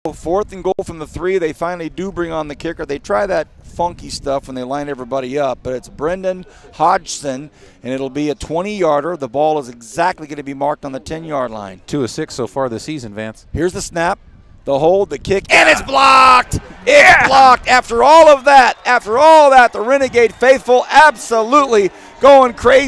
4th and goal from the 3. They finally do bring on the kicker. They try that funky stuff when they line everybody up, but it's Brendan Hodgson, and it'll be a 20-yarder. The ball is exactly going to be marked on the 10-yard line. 2 of 6 so far this season, Vance. Here's the snap, the hold, the kick, and it's blocked. It's blocked. After all that, the Renegade faithful absolutely going crazy.